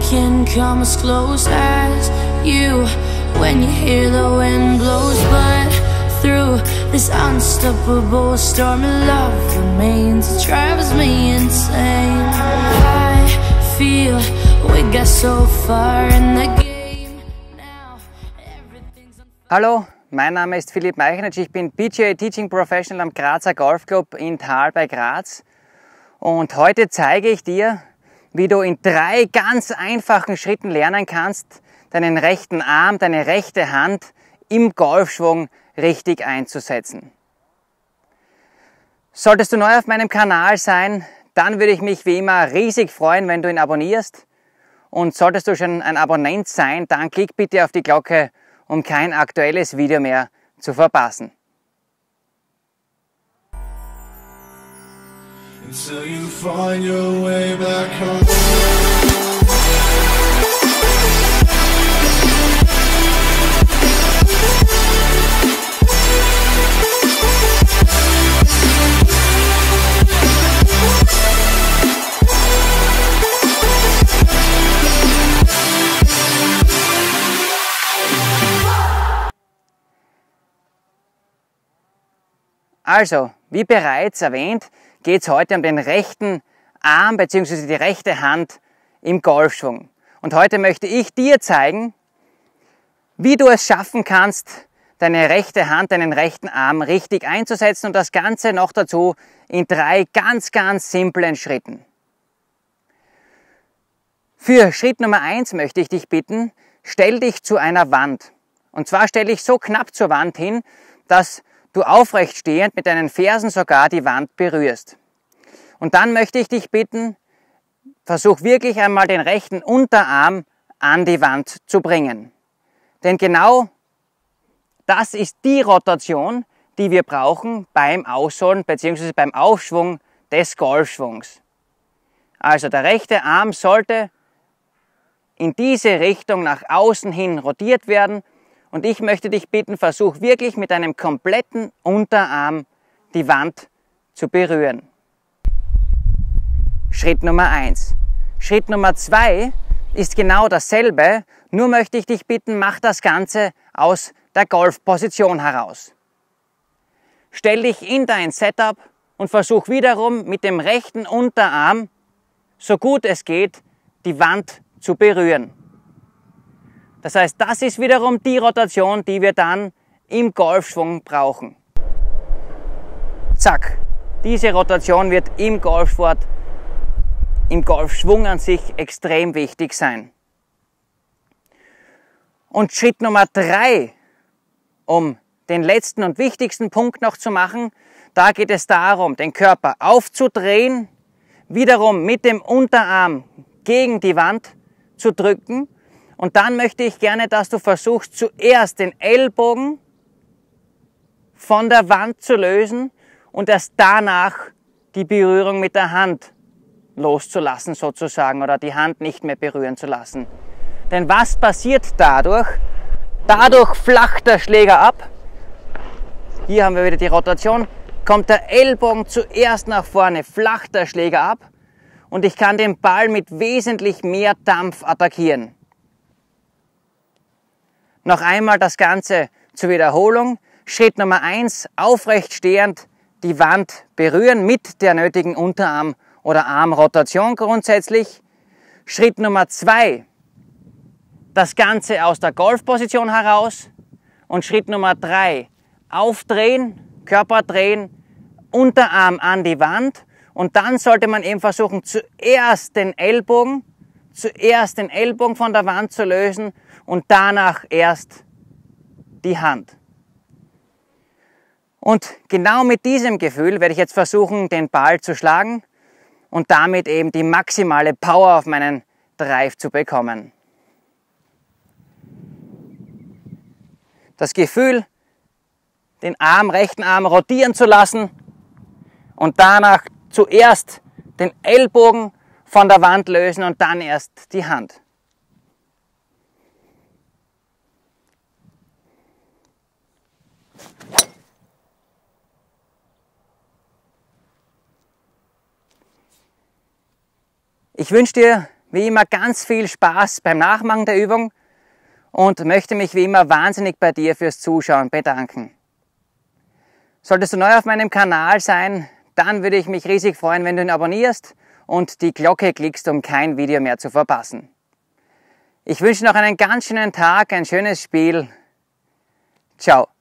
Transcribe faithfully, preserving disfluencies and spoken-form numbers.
can come as close as you when you hear the wind blows, but through this unstoppable storm of love remains, it drives me insane. I feel we got so far in the game now. Everything's on fire. Hallo, mein Name ist Philipp Meichnitsch, ich bin P G A Teaching Professional am Grazer Golfclub in Thal bei Graz und heute zeige ich dir, wie du in drei ganz einfachen Schritten lernen kannst, deinen rechten Arm, deine rechte Hand im Golfschwung richtig einzusetzen. Solltest du neu auf meinem Kanal sein, dann würde ich mich wie immer riesig freuen, wenn du ihn abonnierst. Und solltest du schon ein Abonnent sein, dann klick bitte auf die Glocke, um kein aktuelles Video mehr zu verpassen. Until you find your way back home. Also, wie bereits erwähnt, geht es heute um den rechten Arm bzw. die rechte Hand im Golfschwung. Und heute möchte ich dir zeigen, wie du es schaffen kannst, deine rechte Hand, deinen rechten Arm richtig einzusetzen und das Ganze noch dazu in drei ganz, ganz simplen Schritten. Für Schritt Nummer eins möchte ich dich bitten, stell dich zu einer Wand. Und zwar stell dich so knapp zur Wand hin, dass du aufrecht stehend mit deinen Fersen sogar die Wand berührst. Und dann möchte ich dich bitten, versuch wirklich einmal den rechten Unterarm an die Wand zu bringen. Denn genau das ist die Rotation, die wir brauchen beim Ausholen bzw. beim Aufschwung des Golfschwungs. Also der rechte Arm sollte in diese Richtung nach außen hin rotiert werden. Und ich möchte dich bitten, versuch wirklich mit deinem kompletten Unterarm die Wand zu berühren. Schritt Nummer eins. Schritt Nummer zwei ist genau dasselbe, nur möchte ich dich bitten, mach das Ganze aus der Golfposition heraus. Stell dich in dein Setup und versuch wiederum mit dem rechten Unterarm, so gut es geht, die Wand zu berühren. Das heißt, das ist wiederum die Rotation, die wir dann im Golfschwung brauchen. Zack, diese Rotation wird im Golfsport, im Golfschwung an sich extrem wichtig sein. Und Schritt Nummer drei, um den letzten und wichtigsten Punkt noch zu machen, da geht es darum, den Körper aufzudrehen, wiederum mit dem Unterarm gegen die Wand zu drücken. Und dann möchte ich gerne, dass du versuchst, zuerst den Ellbogen von der Wand zu lösen und erst danach die Berührung mit der Hand loszulassen sozusagen oder die Hand nicht mehr berühren zu lassen. Denn was passiert dadurch? Dadurch flacht der Schläger ab. Hier haben wir wieder die Rotation. Kommt der Ellbogen zuerst nach vorne, flacht der Schläger ab und ich kann den Ball mit wesentlich mehr Dampf attackieren. Noch einmal das Ganze zur Wiederholung. Schritt Nummer eins, aufrecht stehend die Wand berühren mit der nötigen Unterarm- oder Armrotation grundsätzlich. Schritt Nummer zwei, das Ganze aus der Golfposition heraus. Und Schritt Nummer drei, aufdrehen, Körper drehen, Unterarm an die Wand. Und dann sollte man eben versuchen, zuerst den Ellbogen, zuerst den Ellbogen von der Wand zu lösen und danach erst die Hand. Und genau mit diesem Gefühl werde ich jetzt versuchen, den Ball zu schlagen und damit eben die maximale Power auf meinen Drive zu bekommen. Das Gefühl, den Arm, rechten Arm rotieren zu lassen und danach zuerst den Ellbogen von der Wand lösen und dann erst die Hand. Ich wünsche dir wie immer ganz viel Spaß beim Nachmachen der Übung und möchte mich wie immer wahnsinnig bei dir fürs Zuschauen bedanken. Solltest du neu auf meinem Kanal sein, dann würde ich mich riesig freuen, wenn du ihn abonnierst und die Glocke klickst, um kein Video mehr zu verpassen. Ich wünsche noch einen ganz schönen Tag, ein schönes Spiel. Ciao.